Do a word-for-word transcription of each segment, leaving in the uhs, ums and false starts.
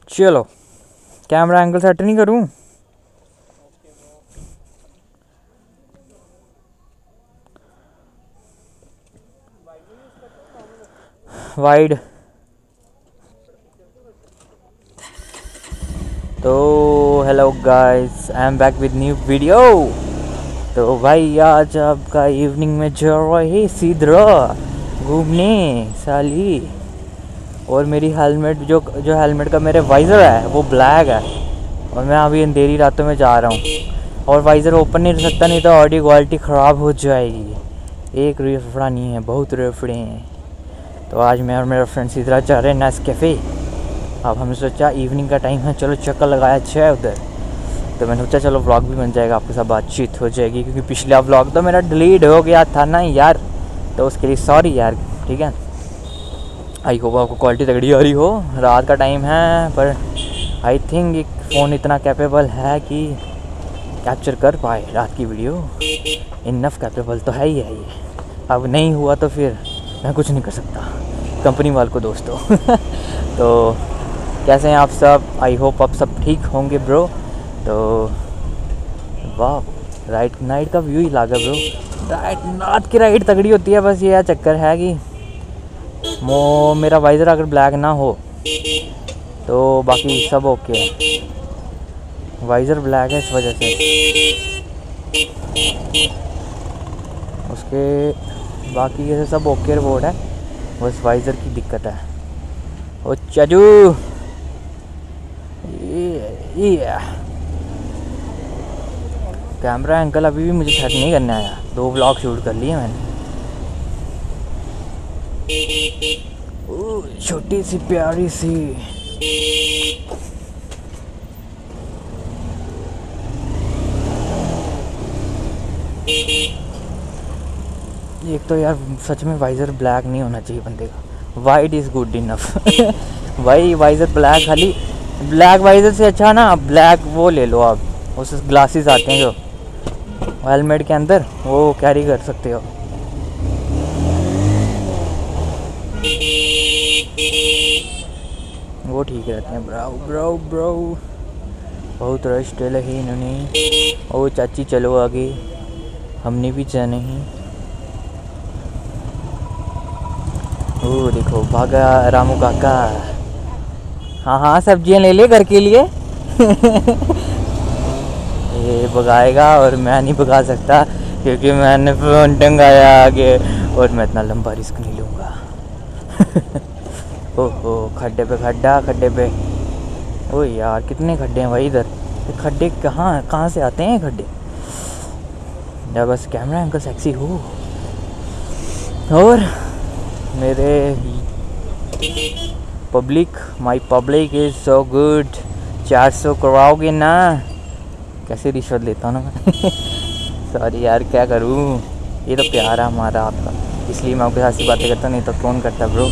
चलो camera angle set नहीं करूं। वाइड। तो hello guys, I am back with new video. तो भाई आज आपका इवनिंग में जा रहे सीधरा घूमने साली। और मेरी हेलमेट जो जो हेलमेट का मेरे वाइज़र है वो ब्लैक है और मैं अभी अंधेरी रातों में जा रहा हूँ और वाइज़र ओपन नहीं रह सकता, नहीं तो ऑडियो क्वालिटी ख़राब हो जाएगी। एक रेफड़ा नहीं है, बहुत रेफड़े हैं। तो आज मैं और मेरा फ्रेंड सीधरा जा रहे हैं नेस कैफ़े। अब हमने सोचा इवनिंग का टाइम है, चलो चक्कर लगाया अच्छा है उधर। तो मैंने सोचा चलो व्लॉग भी बन जाएगा, आपके साथ बातचीत हो जाएगी, क्योंकि पिछला व्लॉग तो मेरा डिलीट हो गया था ना यार, तो उसके लिए सॉरी यार। ठीक है, आई होप आपको क्वालिटी तगड़ी आ रही हो। रात का टाइम है पर आई थिंक एक फ़ोन इतना कैपेबल है कि कैप्चर कर पाए रात की वीडियो। इनफ कैपेबल तो है ही है ये। अब नहीं हुआ तो फिर मैं कुछ नहीं कर सकता, कंपनी वाल को दोस्तों। तो कैसे हैं आप सब? आई होप आप सब ठीक होंगे ब्रो। तो वाह, राइट नाइट का व्यू ही लागा ब्रो। राइट रात की राइड तगड़ी होती है, बस ये चक्कर है कि मो मेरा वाइज़र अगर ब्लैक ना हो तो बाकी सब ओके है। वाइज़र ब्लैक है इस वजह से, उसके बाकी ये सब ओके रिपोर्ट है, बस वाइज़र की दिक्कत है। ओ चाचू ये, ये कैमरा एंगल अभी भी मुझे सेट नहीं करना आया। दो व्लॉग शूट कर लिए मैंने। छोटी सी प्यारी सी एक तो यार सच में वाइज़र ब्लैक नहीं होना चाहिए बंदे का, वाइट इज़ गुड इनफ। भाई वाइज़र ब्लैक, खाली ब्लैक वाइज़र से अच्छा ना ब्लैक वो ले लो आप, उस ग्लासेस आते हैं जो हेलमेट के अंदर, वो कैरी कर सकते हो। वो ठीक रहते हैं। ब्राउ ब्राउ ब्राउ बहुत रश डले ही इन्होंने। ओ चाची चलो आगे, हमने भी जाना है। ओ देखो भागा रामू काका। हाँ हाँ सब्जियां ले ले घर के लिए। ये भगाएगा और मैं नहीं भगा सकता क्योंकि मैंने फ़ोन टंगाया आगे और मैं इतना लंबा रिस्क नहीं लूँगा। ओहो खड्डे पे खड्डा, खड्डे पे। ओ यार कितने खड्डे हैं भाई इधर। ये खड्डे कहाँ कहाँ से आते हैं खड्डे? या बस कैमरा एंगल सेक्सी हो। और मेरे public, my public is so good. चार सौ करवाओगे ना? कैसे रिश्वत लेता हूँ ना मैं। सॉरी यार क्या करूँ, ये तो प्यार है हमारा आपका, इसलिए मैं आपके साथ ही बातें करता, नहीं तो कौन करता ब्रो।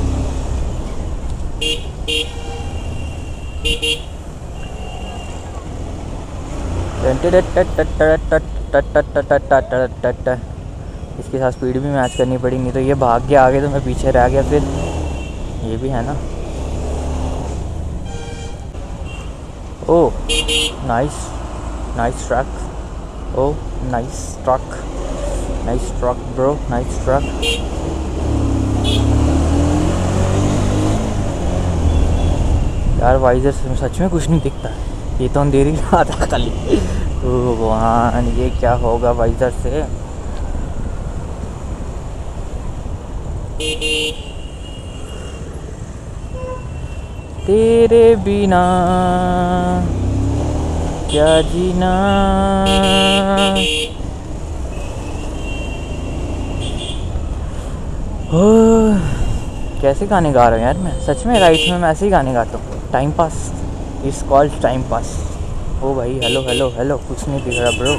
इसके साथ स्पीड भी मैच करनी पड़ी, नहीं तो ये भाग गया आगे तो मैं पीछे रह गया, फिर ये भी है ना। Oh nice nice truck. Oh nice truck, nice truck bro, nice truck. यार वाइज़र से सच में कुछ नहीं दिखता है, ये तो अंधेरी रात है खाली। ओह भगवान, ये क्या होगा वाइज़र से। तेरे बिना क्या जीना। ओह कैसे गाने गा रहा हूँ यार मैं, सच में राइट में मैं ऐसे ही गाने गाता हूँ। Time pass is called time pass. ओ भाई हेलो हेलो हेलो, कुछ नहीं दिख रहा ब्रो।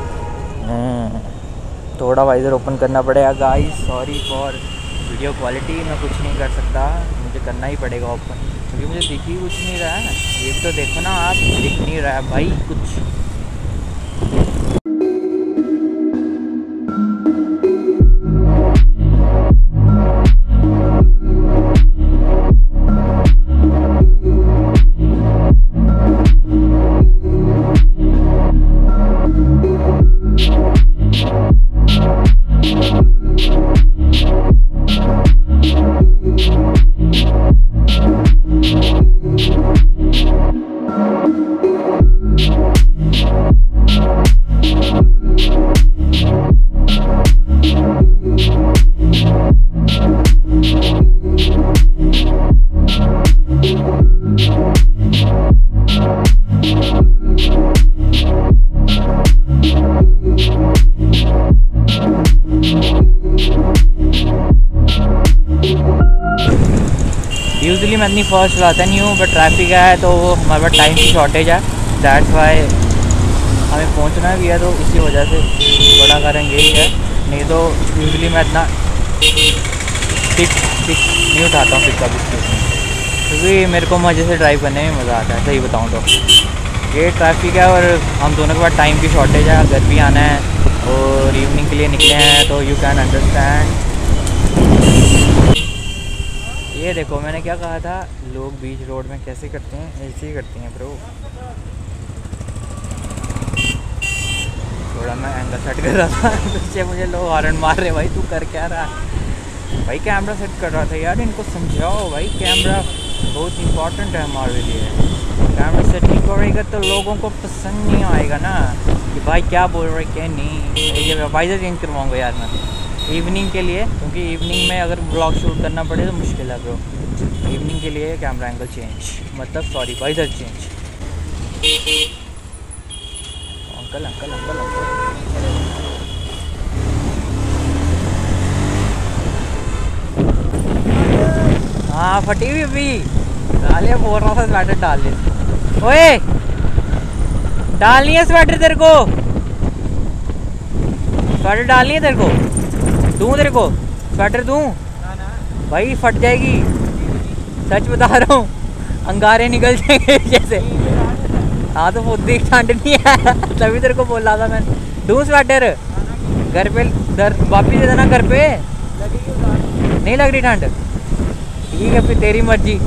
थोड़ा वाइज़र ओपन करना पड़ेगा guys, sorry for video quality. मैं कुछ नहीं कर सकता, मुझे करना ही पड़ेगा ओपन, क्योंकि मुझे दिख ही कुछ नहीं रहा है। ये भी तो देखो ना आप, दिख नहीं रहा है भाई कुछ। यूजुअली मैं इतनी फास्ट चलाता नहीं हूँ, बट ट्रैफिक है तो हमारे पास टाइम की शॉर्टेज है, दैट्स वाई हमें पहुँचना भी है, तो इसी वजह से बड़ा कारण यही है। नहीं तो यूजुअली मैं इतना पिक पिक नहीं उठाता हूँ पिकअप इसके में, क्योंकि मेरे को मज़े से ड्राइव करने में मज़ा आता है, सही बताऊँ तो। ये ट्रैफिक है और हम दोनों के पास टाइम की शॉर्टेज है, घर भी आना है और इवनिंग के लिए निकले हैं, तो यू कैन अंडरस्टैंड। ये देखो मैंने क्या कहा था, लोग बीच रोड में कैसे करते हैं, ऐसे ही करते हैं ब्रो। थोड़ा मैं एंगल सेट कर रहा था पीछे मुझे लोग हॉर्न मार रहे, भाई तू कर क्या रहा है भाई? कैमरा सेट कर रहा था यार, इनको समझाओ भाई, कैमरा बहुत इंपॉर्टेंट है हमारे लिए। कैमरा सेट नहीं करेगा तो लोगों को पसंद नहीं आएगा ना कि भाई क्या बोल रहे क्या नहीं। ये वाइजर चेंज करवाऊँगा यार मैं इवनिंग के लिए, क्योंकि इवनिंग में अगर ब्लॉग शूट करना पड़े तो मुश्किल है ब्रो। इवनिंग के लिए कैमरा एंगल चेंज, मतलब sorry visor change. Uncle uncle uncle uncle हाँ फटी हुई अभी डालिए, बोल रहा था स्वेटर डाल ले। ओए डालनी है स्वेटर तेरे को, स्वेटर डालनी है तेरे को, दूँ तेरे को स्वेटर दूँ? भाई फट जाएगी, सच बता रहा हूँ, अंगारे निकल जाएंगे जैसे। हाँ तो वो देख ठंड नहीं है तभी तेरे को बोल रहा था मैं, दूँ स्वेटर? घर पे दर वापिस दे देना, घर पे नहीं लग रही ठंड? ठीक है फिर तेरी मर्जी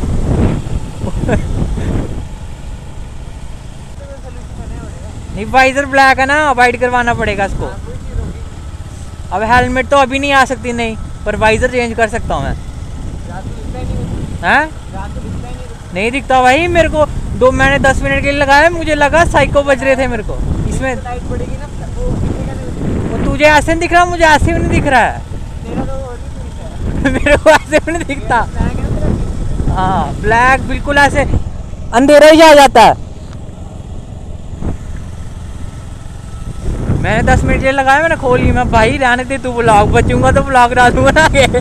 नहीं वाइजर ब्लैक है ना, वाइट करवाना पड़ेगा इसको। अब हेलमेट तो अभी नहीं आ सकती नहीं, पर वाइजर चेंज कर सकता हूँ मैं। हैं? नहीं दिखता भाई मेरे को, दो मैंने दस मिनट के लिए लगाया, मुझे लगा साइको बज रहे थे मेरे को इसमें। लाइट पड़ेगी ना वो, तुझे ऐसे नहीं दिख रहा, मुझे ऐसे भी नहीं दिख रहा है मेरे को ऐसे भी नहीं दिखता। हाँ ब्लैक बिल्कुल ऐसे अंधेरा ही आ जाता है। मैंने दस मिनट के लगाया, मैंने खोल ली, मैं भाई रहने दे, तू ब्लॉग बचूंगा तो ब्लॉग डाल दूंगा ना आगे।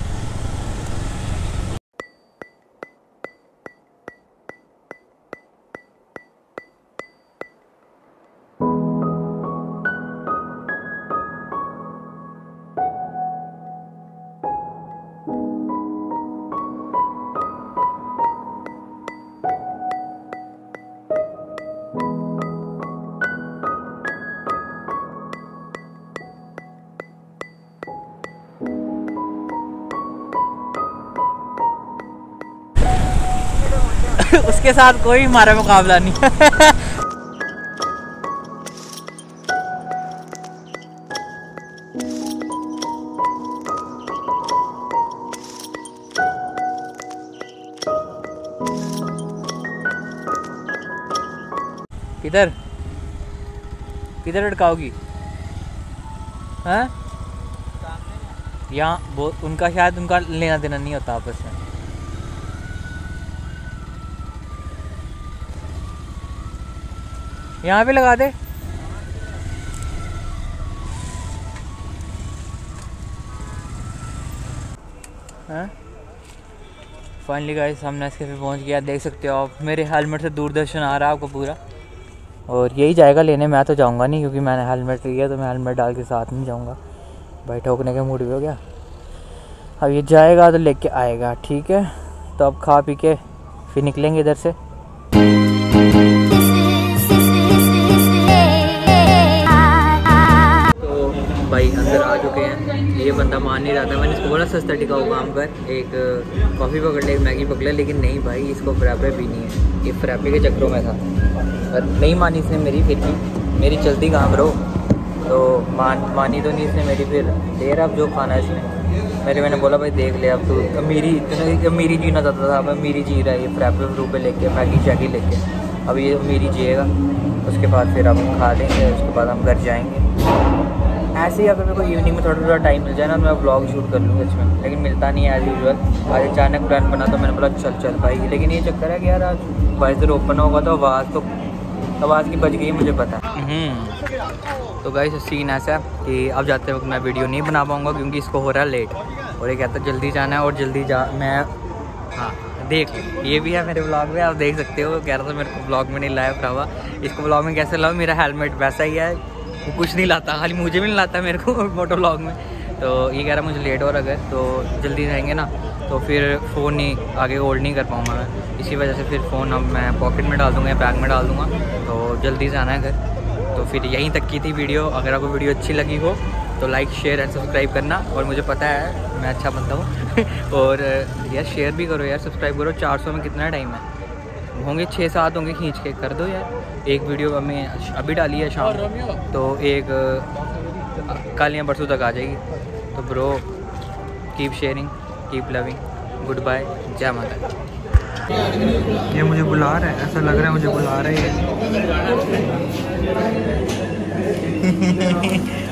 उसके साथ कोई हमारा मुकाबला नहीं किधर किधर अटकाओगी? हाँ यहाँ वो उनका शायद उनका लेना देना नहीं होता आपस में। यहाँ पे लगा दे। हाँ फाइनली गाइस हम नेस्के पे पहुँच गया, देख सकते हो आप मेरे हेलमेट से दूरदर्शन आ रहा है आपको पूरा। और यही जाएगा लेने, मैं तो जाऊँगा नहीं क्योंकि मैंने हेलमेट लिया, तो मैं हेलमेट डाल के साथ नहीं जाऊँगा भाई, ठोकने का मूड भी हो गया। अब ये जाएगा तो लेके आएगा, ठीक है। तो अब खा पी के फिर निकलेंगे इधर से। भाई अंदर आ चुके हैं, ये बंदा मान नहीं रहा था, मैंने इसको बड़ा सस्ता टिकाऊ काम कर एक कॉफ़ी पकड़ ले, एक मैगी पकड़ ले, लेकिन नहीं भाई इसको फ्रैपे भी नहीं है, ये फ्रैपे के चक्करों में था। पर नहीं मानी इसने मेरी, फिर भी मेरी चलती कहाँ ब्रो, तो मान मानी तो नहीं इसने मेरी, फिर दे रहा अब जो खाना है इसने। मेरे मैंने बोला भाई देख ले, अब तो अमीरी इतने अमीरी जीना चाहता था, अब अमीरी जी रहा है ये फ्रैपे फ्रूपे लेके, मैगी शैगी लेके, अब ये अमीरी जिएगा, उसके बाद फिर हम खा लेंगे, उसके बाद हम घर जाएँगे। ऐसे ही अगर मेरे को इवनिंग में थोड़ा थोड़ा टाइम मिल जाए ना, मैं ब्लॉग शूट कर लूँगा इसमें, लेकिन मिलता नहीं है एज यूजुअल। आज अचानक प्लान बना तो मैंने बोला चल चल भाई, लेकिन ये चक्कर है कि यार आज वाइजर ओपन होगा तो आवाज़ तो आवाज़ की बज गई मुझे पता है। तो गाइस सीन ऐसा है कि अब जाते वक्त मैं वीडियो नहीं बना पाऊँगा क्योंकि इसको हो रहा है लेट, और ये कहता जल्दी जाना है और जल्दी जा मैं हाँ देख, ये भी है मेरे ब्लॉग में, आप देख सकते हो। कह रहा था मेरे को ब्लॉग में नहीं लाया भरावा, इसको ब्लॉग में कैसे लाऊं, मेरा हेलमेट वैसा ही है, वो कुछ नहीं लाता, खाली मुझे भी नहीं लाता मेरे को मोटो ब्लॉग में। तो ये कह रहा मुझे लेट हो रहा अगर तो जल्दी जाएंगे ना तो फिर फ़ोन नहीं आगे होल्ड नहीं कर पाऊँगा मैं, इसी वजह से फिर फ़ोन अब मैं पॉकेट में डाल दूँगा या बैग में डाल दूँगा। तो जल्दी से आना है घर। तो फिर यहीं तक की थी वीडियो। अगर आपको वीडियो अच्छी लगी हो तो लाइक शेयर एंड सब्सक्राइब करना, और मुझे पता है मैं अच्छा बनता हूँ और यार शेयर भी करो यार, सब्सक्राइब करो। चार सौ में कितना टाइम है, होंगे छः सात होंगे, खींच के कर दो यार। एक वीडियो हमें अभी डाली है शाम, तो एक कल या परसों तक आ जाएगी। तो bro keep sharing, keep loving, good bye, जय माता। ये मुझे बुला रहा है, ऐसा लग रहा है मुझे बुला रहा है।